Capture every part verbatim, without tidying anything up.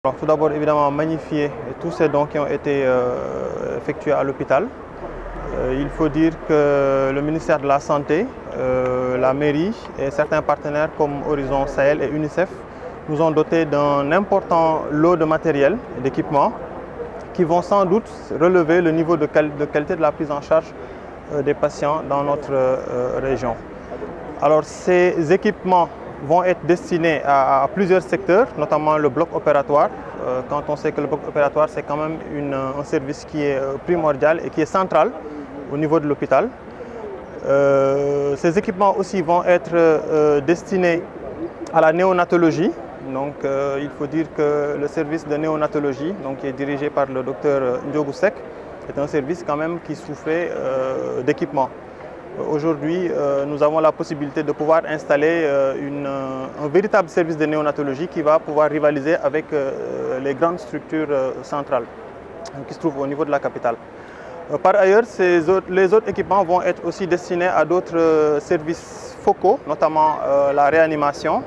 Alors, tout d'abord, évidemment, magnifier tous ces dons qui ont été euh, effectués à l'hôpital. Euh, il faut dire que le ministère de la Santé, euh, la mairie et certains partenaires comme Horizon Sahel et UNICEF nous ont dotés d'un important lot de matériel et d'équipements qui vont sans doute relever le niveau de, quali de qualité de la prise en charge euh, des patients dans notre euh, région. Alors, ces équipements vont être destinés à, à plusieurs secteurs, notamment le bloc opératoire. Euh, quand on sait que le bloc opératoire, c'est quand même une, un service qui est primordial et qui est central au niveau de l'hôpital. Euh, ces équipements aussi vont être euh, destinés à la néonatologie. Donc, euh, il faut dire que le service de néonatologie, donc, qui est dirigé par le docteur Ndiogou Seck, est un service quand même qui souffrait euh, d'équipements. Aujourd'hui, euh, nous avons la possibilité de pouvoir installer euh, une, un véritable service de néonatologie qui va pouvoir rivaliser avec euh, les grandes structures euh, centrales qui se trouvent au niveau de la capitale. Euh, par ailleurs, ces autres, les autres équipements vont être aussi destinés à d'autres euh, services focaux, notamment euh, la réanimation,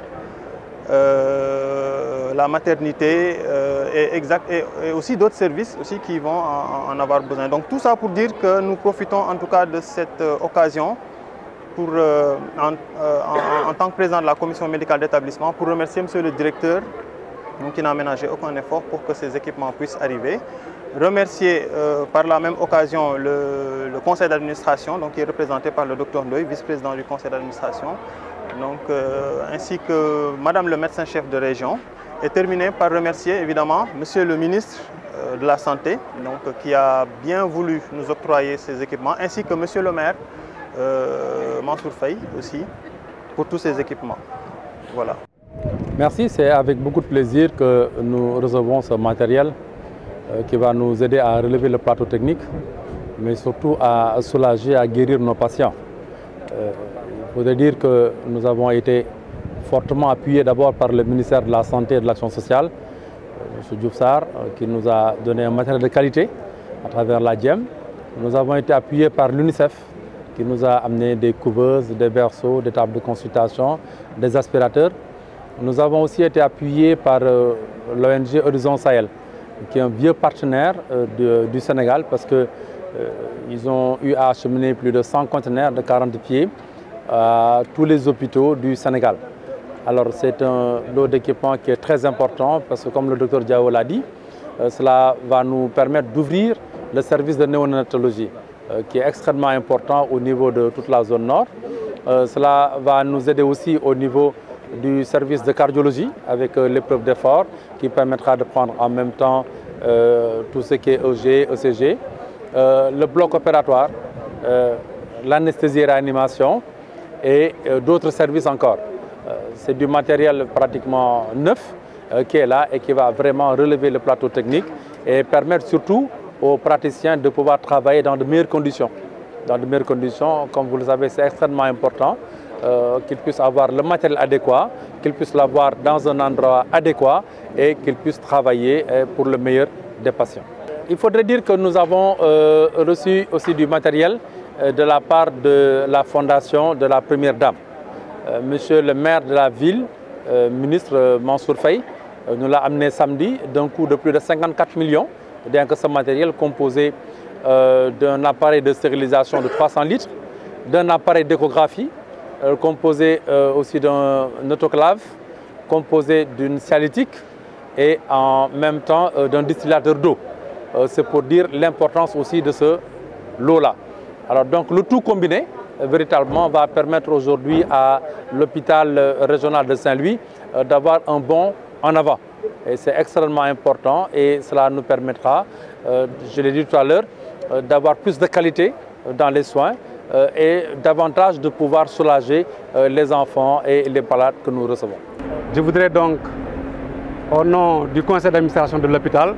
Euh, la maternité euh, et, exact, et, et aussi d'autres services aussi qui vont en, en avoir besoin. Donc tout ça pour dire que nous profitons en tout cas de cette euh, occasion pour, euh, en, euh, en, en tant que président de la commission médicale d'établissement pour remercier monsieur le directeur donc, qui n'a ménagé aucun effort pour que ces équipements puissent arriver. Remercier euh, par la même occasion le, le conseil d'administration qui est représenté par le docteur Ndoye, vice-président du conseil d'administration. Donc, euh, ainsi que Madame le médecin-chef de région, et terminer par remercier évidemment Monsieur le ministre euh, de la Santé, donc, qui a bien voulu nous octroyer ces équipements, ainsi que Monsieur le maire euh, Mansour Faye aussi, pour tous ces équipements. Voilà. Merci, c'est avec beaucoup de plaisir que nous recevons ce matériel euh, qui va nous aider à relever le plateau technique, mais surtout à soulager, à guérir nos patients. Euh, Il faudrait dire que nous avons été fortement appuyés d'abord par le ministère de la Santé et de l'Action sociale, M. Diouf Sarr, qui nous a donné un matériel de qualité à travers la D I E M. Nous avons été appuyés par l'UNICEF, qui nous a amené des couveuses, des berceaux, des tables de consultation, des aspirateurs. Nous avons aussi été appuyés par euh, l'O N G Horizon Sahel, qui est un vieux partenaire euh, de, du Sénégal, parce qu'ils euh, ont eu à acheminer plus de cent conteneurs de quarante pieds à tous les hôpitaux du Sénégal. Alors c'est un lot d'équipement qui est très important parce que comme le docteur Diao l'a dit, euh, cela va nous permettre d'ouvrir le service de néonatologie euh, qui est extrêmement important au niveau de toute la zone nord. Euh, cela va nous aider aussi au niveau du service de cardiologie avec euh, l'épreuve d'effort qui permettra de prendre en même temps euh, tout ce qui est E G, E C G, euh, le bloc opératoire, euh, l'anesthésie et réanimation, et euh, d'autres services encore. Euh, c'est du matériel pratiquement neuf euh, qui est là et qui va vraiment relever le plateau technique et permettre surtout aux praticiens de pouvoir travailler dans de meilleures conditions. Dans de meilleures conditions, comme vous le savez, c'est extrêmement important euh, qu'ils puissent avoir le matériel adéquat, qu'ils puissent l'avoir dans un endroit adéquat et qu'ils puissent travailler euh, pour le meilleur des patients. Il faudrait dire que nous avons euh, reçu aussi du matériel de la part de la fondation de la Première Dame. Euh, Monsieur le maire de la ville, euh, ministre Mansour Faye, euh, nous l'a amené samedi d'un coût de plus de cinquante-quatre millions, bien que ce matériel composé euh, d'un appareil de stérilisation de trois cents litres, d'un appareil d'échographie, euh, composé euh, aussi d'un autoclave, composé d'une cialytique et en même temps euh, d'un distillateur d'eau. Euh, C'est pour dire l'importance aussi de ce lot-là. Alors donc le tout combiné, euh, véritablement, va permettre aujourd'hui à l'hôpital euh, régional de Saint-Louis euh, d'avoir un bond en avant. Et c'est extrêmement important et cela nous permettra, euh, je l'ai dit tout à l'heure, euh, d'avoir plus de qualité euh, dans les soins euh, et davantage de pouvoir soulager euh, les enfants et les malades que nous recevons. Je voudrais donc, au nom du conseil d'administration de l'hôpital,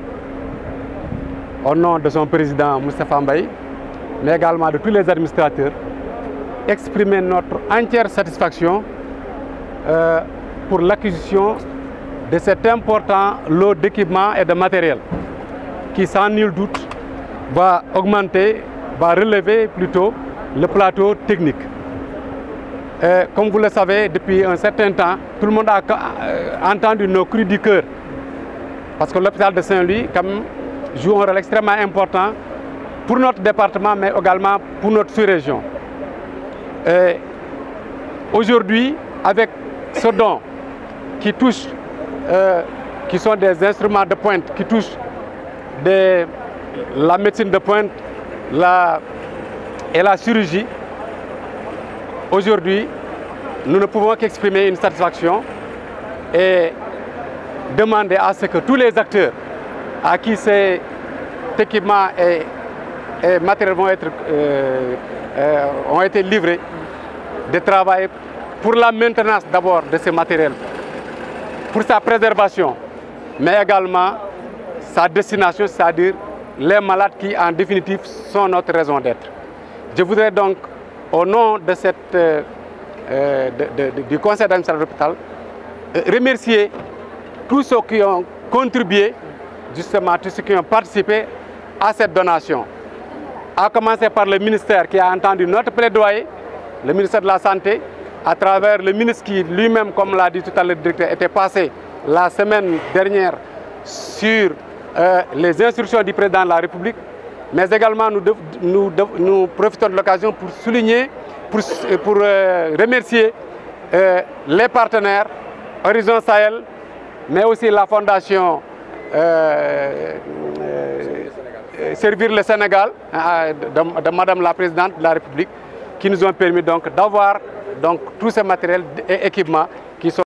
au nom de son président Moustapha Mbaye, mais également de tous les administrateurs, exprimer notre entière satisfaction euh, pour l'acquisition de cet important lot d'équipements et de matériel qui, sans nul doute, va augmenter, va relever plutôt le plateau technique. Et comme vous le savez, depuis un certain temps, tout le monde a entendu nos cris du cœur Parce que l'hôpital de Saint-Louis joue un rôle extrêmement important pour notre département, mais également pour notre sous-région. Aujourd'hui, avec ce don qui touche, euh, qui sont des instruments de pointe, qui touchent des, la médecine de pointe la, et la chirurgie, aujourd'hui, nous ne pouvons qu'exprimer une satisfaction et demander à ce que tous les acteurs à qui ces équipements et, et matériels vont être, euh, euh, ont été livrés de travailler pour la maintenance d'abord de ces matériels, pour sa préservation, mais également sa destination, c'est-à-dire les malades qui en définitive sont notre raison d'être. Je voudrais donc, au nom de cette, euh, de, de, de, du conseil d'administration de l'hôpital, euh, remercier tous ceux qui ont contribué, justement tous ceux qui ont participé à cette donation. À commencer par le ministère qui a entendu notre plaidoyer, le ministère de la Santé, à travers le ministre qui lui-même, comme l'a dit tout à l'heure le directeur, était passé la semaine dernière sur euh, les instructions du président de la République, mais également nous, de, nous, de, nous profitons de l'occasion pour souligner, pour, pour euh, remercier euh, les partenaires, Horizon Sahel, mais aussi la fondation euh, euh, Servir le Sénégal, euh, de, de Madame la Présidente de la République, qui nous ont permis donc d'avoir donc tous ces matériels et équipements